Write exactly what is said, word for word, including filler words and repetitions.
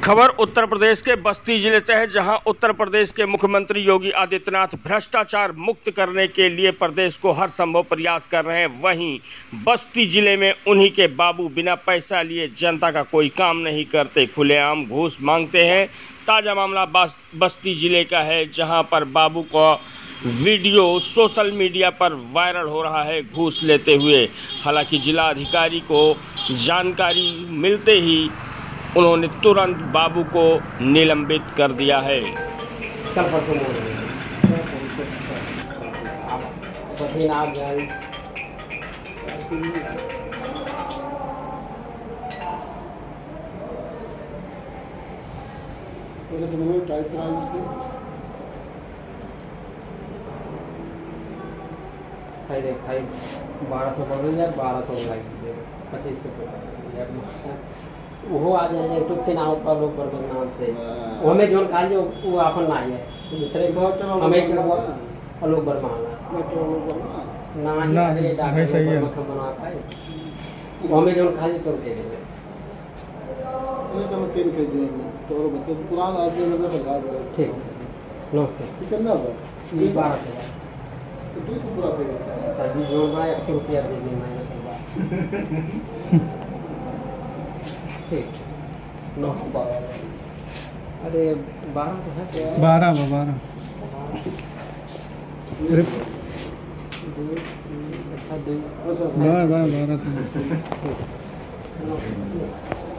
खबर उत्तर प्रदेश के बस्ती जिले से है, जहां उत्तर प्रदेश के मुख्यमंत्री योगी आदित्यनाथ भ्रष्टाचार मुक्त करने के लिए प्रदेश को हर संभव प्रयास कर रहे हैं। वहीं बस्ती जिले में उन्हीं के बाबू बिना पैसा लिए जनता का कोई काम नहीं करते, खुलेआम घूस मांगते हैं। ताज़ा मामला बस्ती जिले का है, जहां पर बाबू का वीडियो सोशल मीडिया पर वायरल हो रहा है घूस लेते हुए। हालांकि जिला अधिकारी को जानकारी मिलते ही उन्होंने तुरंत बाबू को निलंबित कर दिया है। कल परसों बोल रहे हैं आप जाए खाई दे खाई बारह सौ पकड़ जाए, बारह सौ लगा पच्चीस सौ वो आ जाए यूट्यूब के नाम पर लोग पर नाम से वो हमें जोन खा जो वो अपन ना है दूसरे हमें लोग बर मांगना ना ना भाई सही है बना पाए वो हमें जोन खा तो दे देंगे। ये सब तीन के जी तो और बच्चे पुराना आदमी में लगा दे। ठीक नमस्ते कितना है ये बारह सौ तो दूध पूरा थे सर जी जोड़ में एक रुपया दे देंगे मैंने सब ठीक नौ सौ बारह। अरे बारह तो है बारह बारह अच्छा दो बारह बारह ठीक